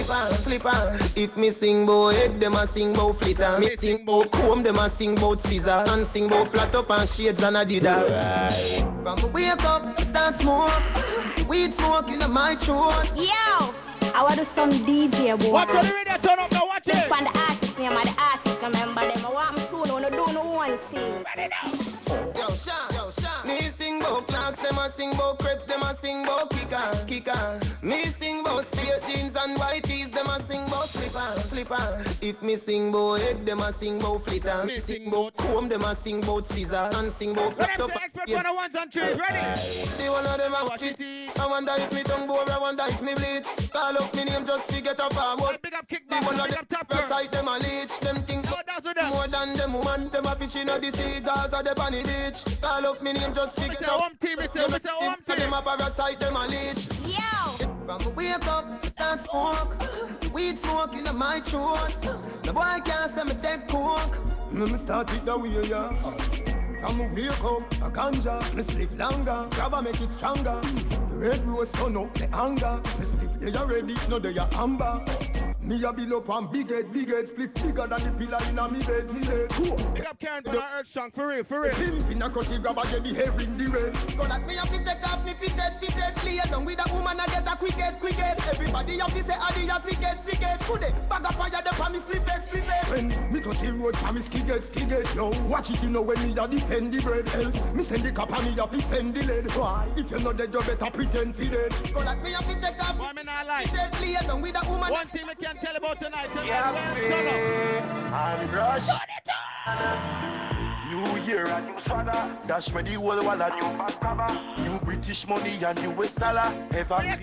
slip on. If me sing bout head, them a sing bout flitter. Me sing bout comb, them a sing bout scissor. And sing bout plait up and shades and Adidas. From me wake up, start smoke. Weed smoke in my throat. Yo, I want to some DJ boy. Watch on the radio, turn up now, watch it. From the artist name of the artist, remember them. I want me to know, do no one thing. Ready now. Yo, Sean. Me sing bout clocks, them a sing bout crepe, them a sing bout kicker. Me sing bout straight jeans and white tees, them a sing bout slipper. If me sing bout head, them a sing bout flitter. Me sing bout comb, them a sing bout scissor. And sing bout plait up. Expert 101 and 2, ready? The one of them a watch it. I wonder if me tongue bore, I wonder if me bleach. Call up me name just to get a forward. Big up The kickback, one of big up them tapper. sight them a leech. Them think more than them woman. Them a fish in the sea, Gaza the bunny beach. Call up me name just to get a home team, Mr. Home team. Them a parasite, them a leech. Yo, From me wake up, start smoke. Weed smoke in my throat. The boy can't say me take coke. Me start it the way, yeah. From me wake up, a ganja. Me spliff longer, grab make it stronger. The red rose turn up the anger. Me spliff they are ready, no they are amber. Me a build up on big head, spliff bigger than the pillar in a me bed. Big up Karen from our Earth Strong, for real. Pimp in a crushy grab a get the hair in the red. So that me have to take off me fitted. Lay down with a woman I get a quick head. Everybody have to say adi a sicket. Could it bag of fire them for me split head. When me touch the road for me skiget. Yo, watch it you know when me a defend the bread. Else me send the cap and me have to send the lead. Why? If you know that you better pretend for dead. So that me have to take off. Why me not lie? Lay down with a woman. One thing we can tell about tonight. And rush. New year and new swagger. Dash me the whole wall and new back cover. New British money and new West dollar. Ever